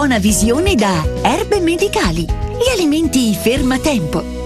buona visione da Erbe Medicali, gli alimenti fermatempo.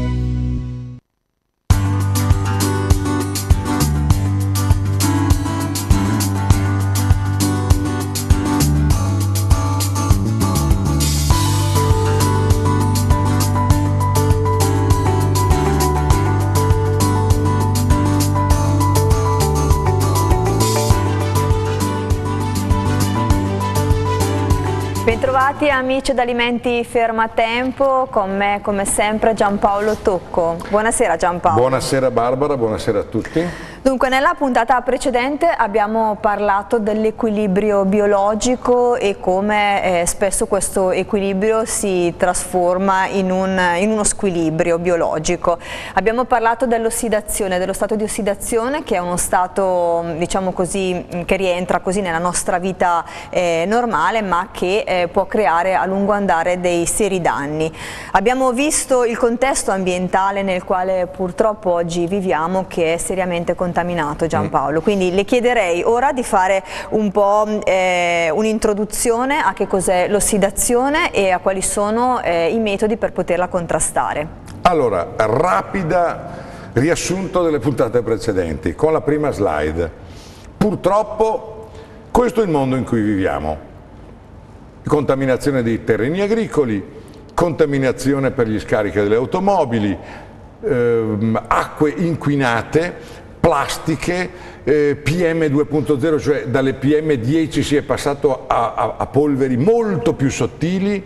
Bentrovati amici ed Alimenti Fermatempo, con me come sempre Giampaolo Tocco. Buonasera Giampaolo. Buonasera Barbara, buonasera a tutti. Dunque, nella puntata precedente abbiamo parlato dell'equilibrio biologico e come spesso questo equilibrio si trasforma in uno squilibrio biologico. Abbiamo parlato dell'ossidazione, dello stato di ossidazione, che è uno stato, diciamo così, che rientra così nella nostra vita normale, ma che può creare a lungo andare dei seri danni. Abbiamo visto il contesto ambientale nel quale purtroppo oggi viviamo, che è seriamente contaminato, Giampaolo. Quindi le chiederei ora di fare un po' un'introduzione a che cos'è l'ossidazione e a quali sono i metodi per poterla contrastare. Allora, rapida riassunto delle puntate precedenti con la prima slide. Purtroppo questo è il mondo in cui viviamo. Contaminazione dei terreni agricoli, contaminazione per gli scarichi delle automobili, acque inquinate, plastiche, PM 2.0, cioè dalle PM 10 si è passato a polveri molto più sottili,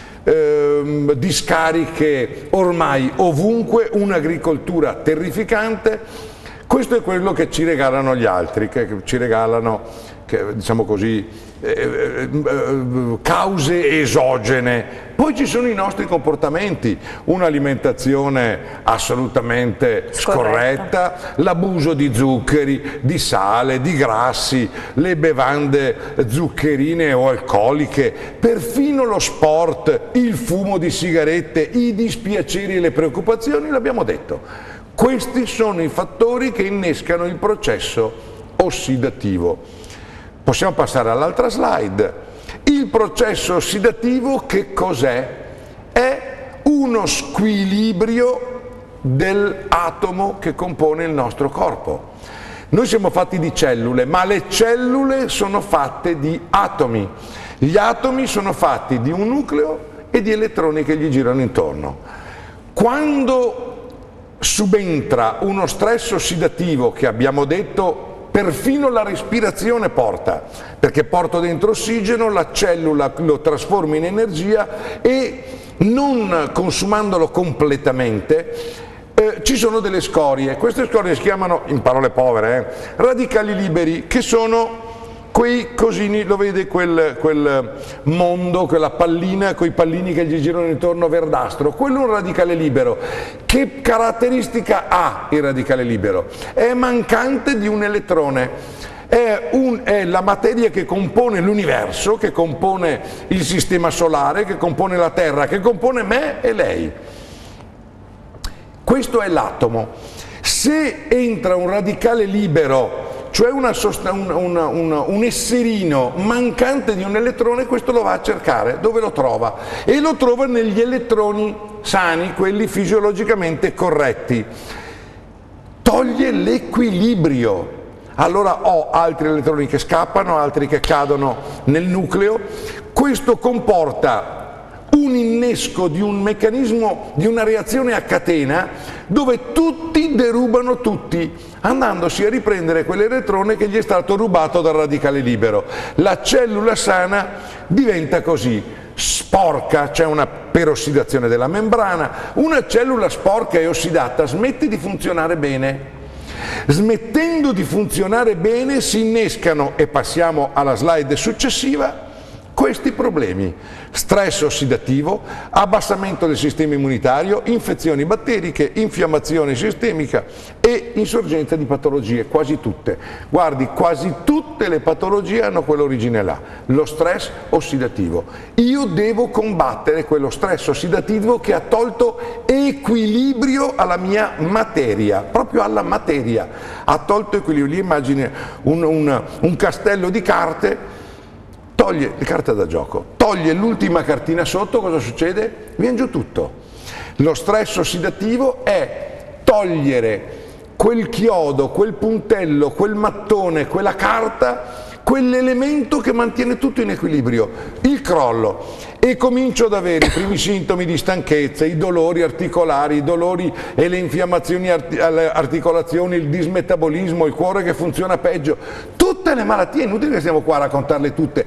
discariche ormai ovunque, un'agricoltura terrificante. Questo è quello che ci regalano gli altri, che ci regalano, diciamo così, cause esogene. Poi ci sono i nostri comportamenti, un'alimentazione assolutamente scorretta, l'abuso di zuccheri, di sale, di grassi, le bevande zuccherine o alcoliche, perfino lo sport, il fumo di sigarette, i dispiaceri e le preoccupazioni, l'abbiamo detto. Questi sono i fattori che innescano il processo ossidativo. Possiamo passare all'altra slide. Il processo ossidativo che cos'è? È uno squilibrio dell'atomo che compone il nostro corpo. Noi siamo fatti di cellule, ma le cellule sono fatte di atomi. Gli atomi sono fatti di un nucleo e di elettroni che gli girano intorno. Quando subentra uno stress ossidativo, che abbiamo detto perfino la respirazione porta, perché porto dentro ossigeno, la cellula lo trasforma in energia e non consumandolo completamente ci sono delle scorie. Queste scorie si chiamano, in parole povere, radicali liberi, che sono quei cosini, lo vede quel mondo, quella pallina, quei pallini che gli girano intorno verdastro, quello è un radicale libero. Che caratteristica ha il radicale libero? È mancante di un elettrone, è la materia che compone l'universo, che compone il sistema solare, che compone la Terra, che compone me e lei. Questo è l'atomo. Se entra un radicale libero, cioè un esserino mancante di un elettrone, questo lo va a cercare. Dove lo trova? E lo trova negli elettroni sani, quelli fisiologicamente corretti. Toglie l'equilibrio. Allora ho altri elettroni che scappano, altri che cadono nel nucleo. Questo comporta un innesco di un meccanismo, di una reazione a catena, dove tutti derubano tutti, andandosi a riprendere quell'elettrone che gli è stato rubato dal radicale libero. La cellula sana diventa così, sporca, c'è una perossidazione della membrana, una cellula sporca e ossidata smette di funzionare bene. Smettendo di funzionare bene si innescano, e passiamo alla slide successiva, questi problemi: stress ossidativo, abbassamento del sistema immunitario, infezioni batteriche, infiammazione sistemica e insorgenza di patologie, quasi tutte. Guardi, quasi tutte le patologie hanno quell'origine là, lo stress ossidativo. Io devo combattere quello stress ossidativo che ha tolto equilibrio alla mia materia, proprio alla materia. Ha tolto equilibrio. Immagini un castello di carte, toglie le carte da gioco, toglie l'ultima cartina sotto, cosa succede? Viene giù tutto. Lo stress ossidativo è togliere quel chiodo, quel puntello, quel mattone, quella carta, quell'elemento che mantiene tutto in equilibrio, il crollo, e comincio ad avere i primi sintomi di stanchezza, i dolori articolari, i dolori e le infiammazioni alle articolazioni, il dismetabolismo, il cuore che funziona peggio, tutte le malattie, inutile che stiamo qua a raccontarle tutte,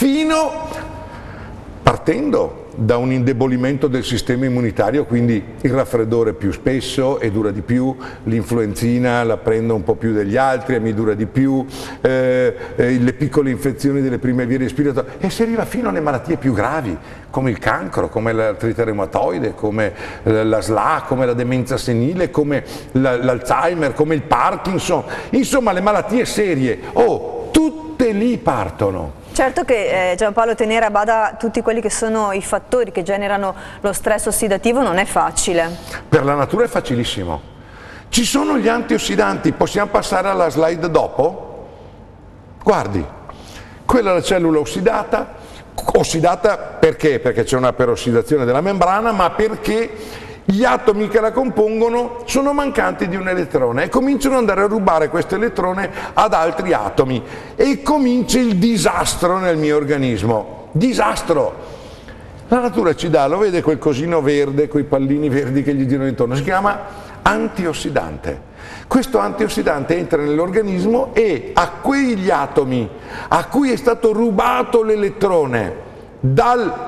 partendo da un indebolimento del sistema immunitario, quindi il raffreddore più spesso e dura di più, l'influenzina la prendo un po' più degli altri e mi dura di più, le piccole infezioni delle prime vie respiratorie, e si arriva fino alle malattie più gravi, come il cancro, come l'artrite reumatoide, come la SLA, come la demenza senile, come l'Alzheimer, come il Parkinson, insomma le malattie serie, tutte lì partono. Certo che Giampaolo, tenere a bada tutti quelli che sono i fattori che generano lo stress ossidativo non è facile. Per la natura è facilissimo. Ci sono gli antiossidanti, possiamo passare alla slide dopo? Guardi, quella è la cellula ossidata perché? Perché c'è una perossidazione della membrana, ma perché gli atomi che la compongono sono mancanti di un elettrone e cominciano ad andare a rubare questo elettrone ad altri atomi e comincia il disastro nel mio organismo. Disastro! La natura ci dà, lo vede quel cosino verde, quei pallini verdi che gli girano intorno, si chiama antiossidante. Questo antiossidante entra nell'organismo e a quegli atomi a cui è stato rubato l'elettrone dal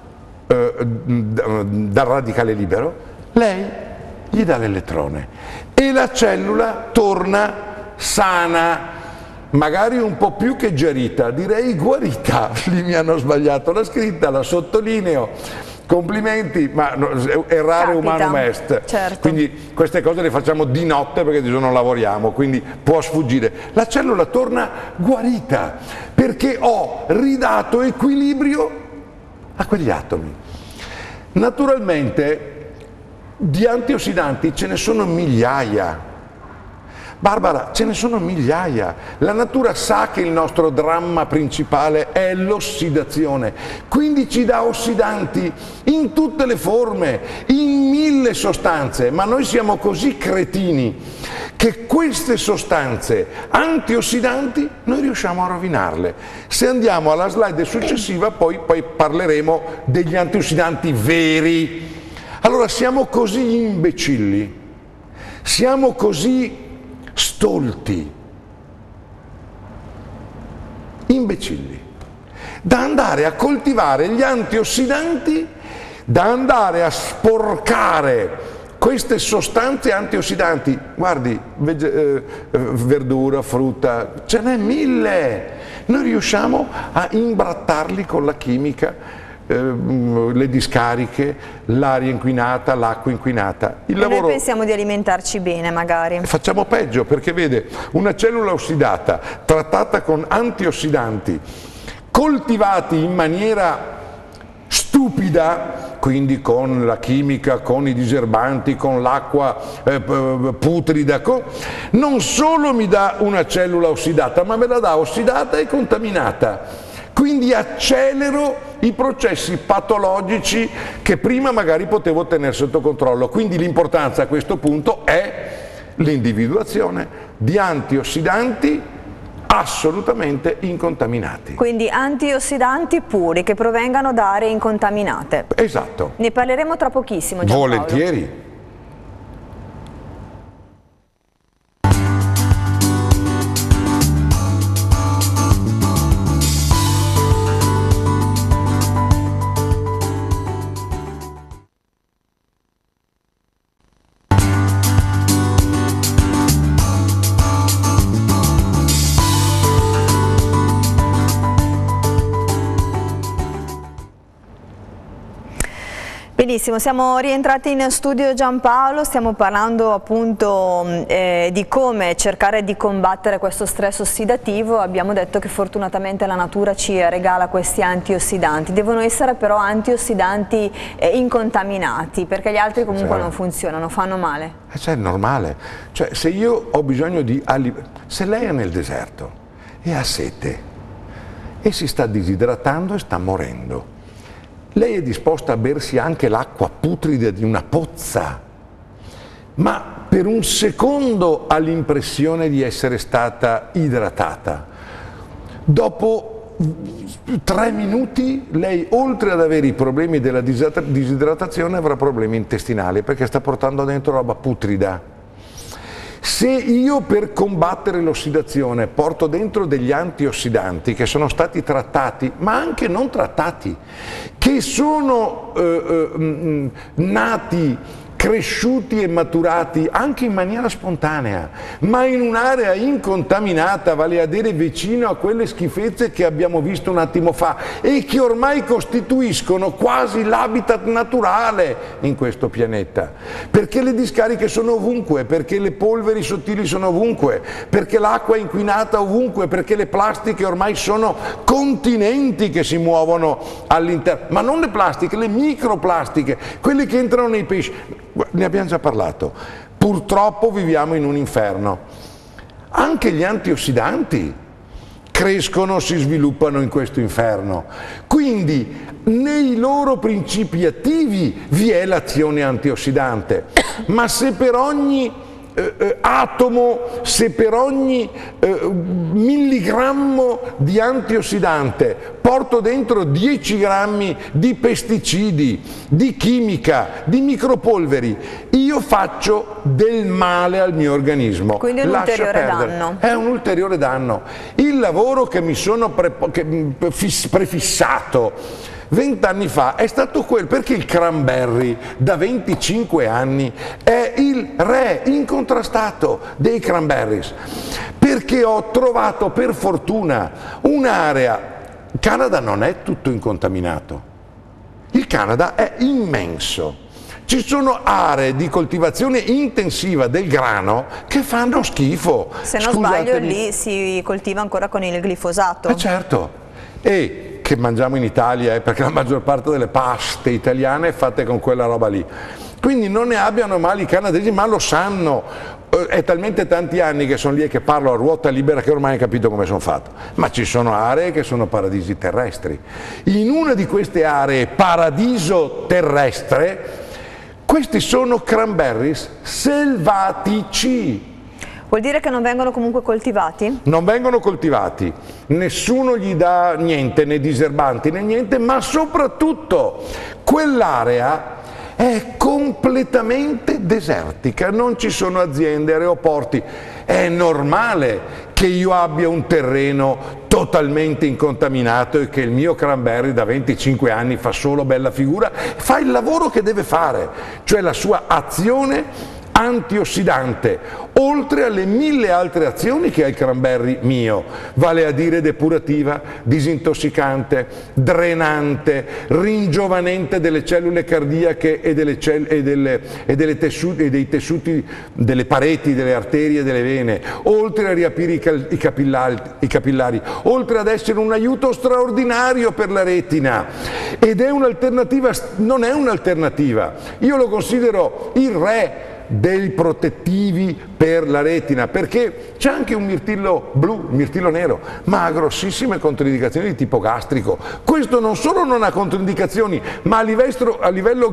radicale libero, lei gli dà l'elettrone e la cellula torna sana, magari un po' più che guarita, direi guarita, lì mi hanno sbagliato la scritta, la sottolineo, complimenti, ma errare umanum est, certo. Quindi queste cose le facciamo di notte perché di giorno non lavoriamo, quindi può sfuggire. La cellula torna guarita perché ho ridato equilibrio a quegli atomi. Naturalmente di antiossidanti ce ne sono migliaia. Barbara, ce ne sono migliaia. La natura sa che il nostro dramma principale è l'ossidazione, quindi ci dà ossidanti in tutte le forme, in 1000 sostanze, ma noi siamo così cretini che queste sostanze antiossidanti noi riusciamo a rovinarle. Se andiamo alla slide successiva poi parleremo degli antiossidanti veri. Allora siamo così imbecilli, siamo così stolti, imbecilli, da andare a coltivare gli antiossidanti, da andare a sporcare queste sostanze antiossidanti. Guardi, verdura, frutta, ce n'è 1000. Noi riusciamo a imbrattarli con la chimica, le discariche, l'aria inquinata, l'acqua inquinata. Noi pensiamo di alimentarci bene magari. Facciamo peggio, perché vede, una cellula ossidata trattata con antiossidanti, coltivati in maniera stupida, quindi con la chimica, con i diserbanti, con l'acqua putrida, non solo mi dà una cellula ossidata, ma me la dà ossidata e contaminata. Quindi accelero i processi patologici che prima magari potevo tenere sotto controllo. Quindi l'importanza a questo punto è l'individuazione di antiossidanti assolutamente incontaminati. Quindi antiossidanti puri che provengano da aree incontaminate. Esatto. Ne parleremo tra pochissimo, Giampaolo. Volentieri. Benissimo, siamo rientrati in studio Giampaolo, stiamo parlando appunto di come cercare di combattere questo stress ossidativo. Abbiamo detto che fortunatamente la natura ci regala questi antiossidanti, devono essere però antiossidanti incontaminati, perché gli altri comunque non funzionano, fanno male. Cioè è normale, cioè se io ho bisogno di se lei è nel deserto e ha sete e si sta disidratando e sta morendo. Lei è disposta a bersi anche l'acqua putrida di una pozza, ma per un secondo ha l'impressione di essere stata idratata. Dopo 3 minuti lei, oltre ad avere i problemi della disidratazione, avrà problemi intestinali perché sta portando dentro roba putrida. Se io per combattere l'ossidazione porto dentro degli antiossidanti che sono stati trattati, ma anche non trattati, che sono nati, cresciuti e maturati anche in maniera spontanea, ma in un'area incontaminata, vale a dire vicino a quelle schifezze che abbiamo visto un attimo fa e che ormai costituiscono quasi l'habitat naturale in questo pianeta, perché le discariche sono ovunque, perché le polveri sottili sono ovunque, perché l'acqua è inquinata ovunque, perché le plastiche ormai sono continenti che si muovono all'interno, ma non le plastiche, le microplastiche, quelle che entrano nei pesci. Ne abbiamo già parlato. Purtroppo viviamo in un inferno. Anche gli antiossidanti crescono, si sviluppano in questo inferno. Quindi nei loro principi attivi vi è l'azione antiossidante, ma se per ogni atomo, se per ogni milligrammo di antiossidante porto dentro 10 grammi di pesticidi, di chimica, di micropolveri, io faccio del male al mio organismo. Quindi è un ulteriore danno. È un ulteriore danno. Il lavoro che mi sono prefissato 20 anni fa è stato quello, perché il cranberry da 25 anni è il re incontrastato dei cranberries, perché ho trovato per fortuna un'area. Il Canada non è tutto incontaminato, il Canada è immenso. Ci sono aree di coltivazione intensiva del grano che fanno schifo. Se non sbaglio lì si coltiva ancora con il glifosato. Certo, e che mangiamo in Italia, perché la maggior parte delle paste italiane è fatte con quella roba lì. Quindi non ne abbiano male i canadesi, ma lo sanno. È talmente tanti anni che sono lì e che parlo a ruota libera che ormai hai capito come sono fatto. Ma ci sono aree che sono paradisi terrestri. In una di queste aree paradiso terrestre, questi sono cranberries selvatici. Vuol dire che non vengono comunque coltivati? Non vengono coltivati, nessuno gli dà niente, né diserbanti né niente, ma soprattutto quell'area è completamente desertica, non ci sono aziende, aeroporti. È normale che io abbia un terreno totalmente incontaminato e che il mio cranberry da 25 anni fa solo bella figura, fa il lavoro che deve fare, cioè la sua azione antiossidante, oltre alle 1000 altre azioni che ha il cranberry mio, vale a dire depurativa, disintossicante, drenante, ringiovanente delle cellule cardiache e dei tessuti, delle pareti, delle arterie e delle vene, oltre a riaprire i capillari, oltre ad essere un aiuto straordinario per la retina. Ed è un'alternativa, non è un'alternativa, io lo considero il re dei protettivi per la retina, perché c'è anche un mirtillo blu, il mirtillo nero, ma ha grossissime controindicazioni di tipo gastrico. Questo non solo non ha controindicazioni, ma a livello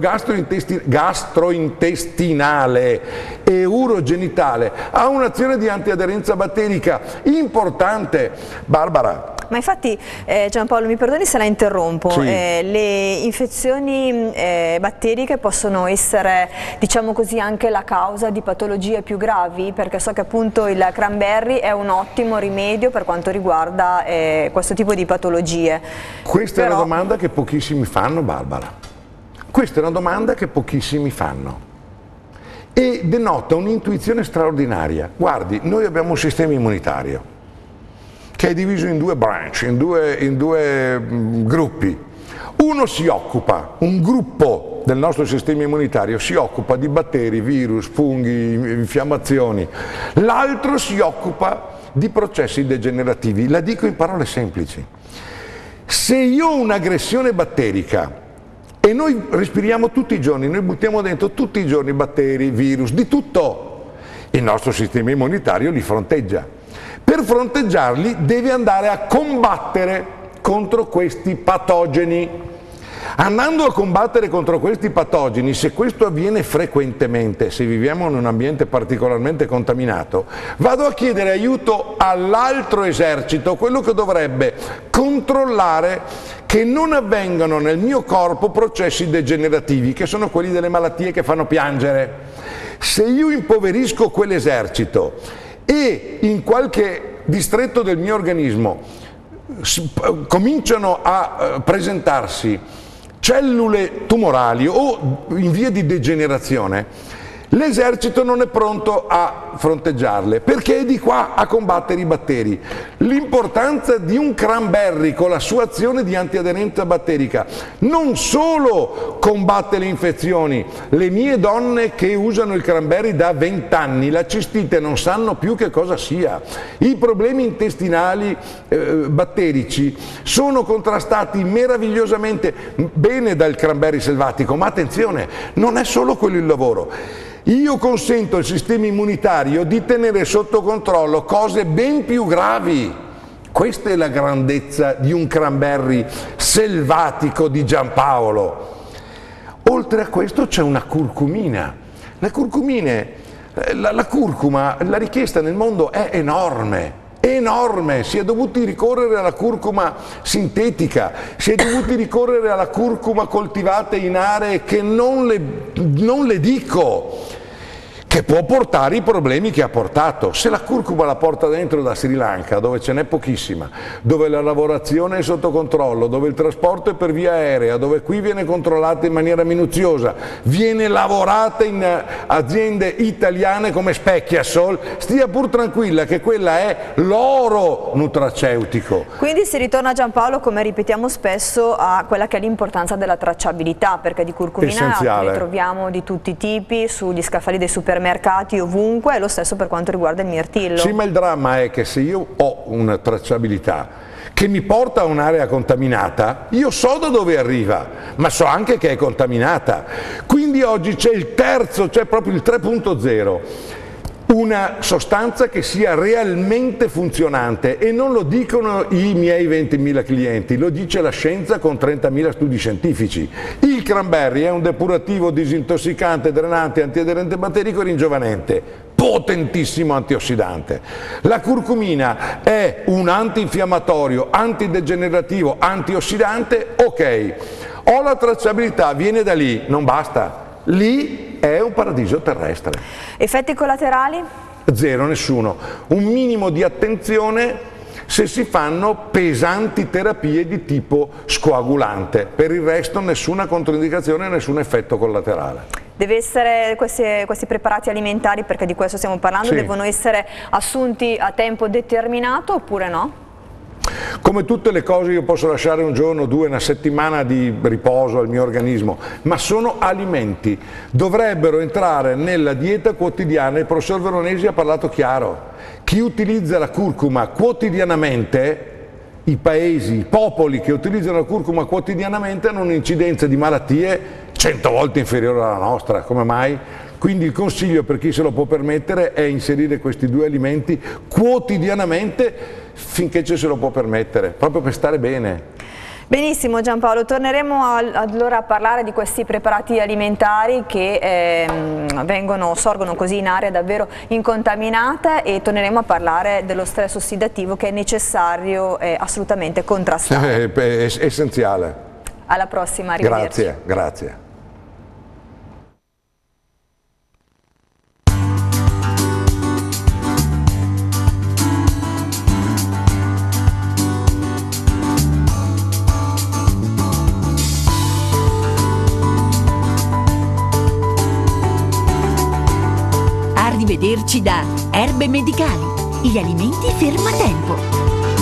gastrointestinale e urogenitale ha un'azione di antiaderenza batterica importante. Barbara. Ma infatti Giampaolo, mi perdoni se la interrompo, sì. Le infezioni batteriche possono essere, diciamo così, anche la causa di patologie più gravi, perché so che appunto il cranberry è un ottimo rimedio per quanto riguarda questo tipo di patologie. Questa è una domanda che pochissimi fanno, Barbara. Questa è una domanda che pochissimi fanno e denota un'intuizione straordinaria. Guardi, noi abbiamo un sistema immunitario che è diviso in 2 branch, in due gruppi. Uno si occupa, un gruppo del nostro sistema immunitario si occupa di batteri, virus, funghi, infiammazioni. L'altro si occupa di processi degenerativi. La dico in parole semplici. Se io ho un'aggressione batterica, e noi respiriamo tutti i giorni, noi buttiamo dentro tutti i giorni batteri, virus, di tutto, il nostro sistema immunitario li fronteggia. Per fronteggiarli deve andare a combattere contro questi patogeni. Andando a combattere contro questi patogeni, se questo avviene frequentemente, se viviamo in un ambiente particolarmente contaminato, vado a chiedere aiuto all'altro esercito, quello che dovrebbe controllare che non avvengano nel mio corpo processi degenerativi, che sono quelli delle malattie che fanno piangere. Se io impoverisco quell'esercito e in qualche distretto del mio organismo cominciano a presentarsi cellule tumorali o in via di degenerazione, l'esercito non è pronto a fronteggiarle perché è di qua a combattere i batteri. L'importanza di un cranberry con la sua azione di antiaderenza batterica non solo combatte le infezioni, le mie donne che usano il cranberry da 20 anni la cistite non sanno più che cosa sia, i problemi intestinali batterici sono contrastati meravigliosamente bene dal cranberry selvatico, ma attenzione, non è solo quello il lavoro. Io consento al sistema immunitario di tenere sotto controllo cose ben più gravi. Questa è la grandezza di un cranberry selvatico di Giampaolo. Oltre a questo c'è una curcumina. La curcuma, la richiesta nel mondo è enorme. Enorme, si è dovuti ricorrere alla curcuma sintetica, si è dovuti ricorrere alla curcuma coltivata in aree che non le dico, che può portare i problemi che ha portato. Se la curcuma la porta dentro da Sri Lanka, dove ce n'è pochissima, dove la lavorazione è sotto controllo, dove il trasporto è per via aerea, dove qui viene controllata in maniera minuziosa, viene lavorata in aziende italiane come Specchiasol, stia pur tranquilla che quella è l'oro nutraceutico. Quindi si ritorna, Giampaolo, come ripetiamo spesso, a quella che è l'importanza della tracciabilità, perché di curcumina ne troviamo di tutti i tipi, sugli scaffali dei supermercati, ovunque, e lo stesso per quanto riguarda il mirtillo. Sì, ma il dramma è che se io ho una tracciabilità che mi porta a un'area contaminata, io so da dove arriva, ma so anche che è contaminata. Quindi oggi c'è il terzo, c'è proprio il 3.0. Una sostanza che sia realmente funzionante, e non lo dicono i miei 20.000 clienti, lo dice la scienza con 30.000 studi scientifici. Il cranberry è un depurativo disintossicante, drenante, antiaderente batterico e ringiovanente, potentissimo antiossidante. La curcumina è un antinfiammatorio, antidegenerativo, antiossidante, ok. Ho la tracciabilità, viene da lì, non basta. Lì è un paradiso terrestre. Effetti collaterali? Zero, nessuno. Un minimo di attenzione se si fanno pesanti terapie di tipo scoagulante. Per il resto nessuna controindicazione, nessun effetto collaterale. Deve essere questi preparati alimentari, perché di questo stiamo parlando, sì, devono essere assunti a tempo determinato oppure no? Come tutte le cose io posso lasciare un giorno, due, una settimana di riposo al mio organismo, ma sono alimenti, dovrebbero entrare nella dieta quotidiana. Il professor Veronesi ha parlato chiaro: chi utilizza la curcuma quotidianamente, i paesi, i popoli che utilizzano la curcuma quotidianamente hanno un'incidenza di malattie 100 volte inferiore alla nostra. Come mai? Quindi il consiglio per chi se lo può permettere è inserire questi due alimenti quotidianamente finché ce se lo può permettere, proprio per stare bene. Benissimo Giampaolo, torneremo allora a parlare di questi preparati alimentari che sorgono così in area davvero incontaminata, e torneremo a parlare dello stress ossidativo che è necessario assolutamente contrastare. È essenziale. Alla prossima, arrivederci. Grazie, grazie. Arrivederci da Erbe Medicali, gli alimenti fermatempo.